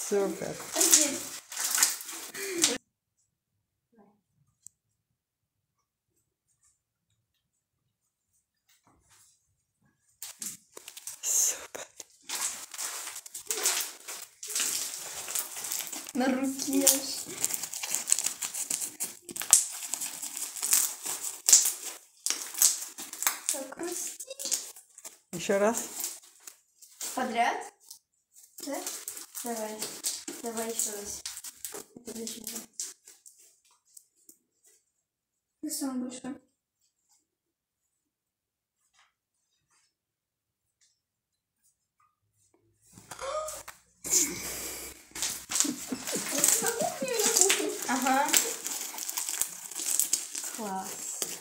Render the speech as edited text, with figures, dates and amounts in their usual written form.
Супер. Супер. На руке. Так, Еще раз. подряд? Да? Давай. Давай еще раз. Подожди. Ты сам большой. Ага. Класс.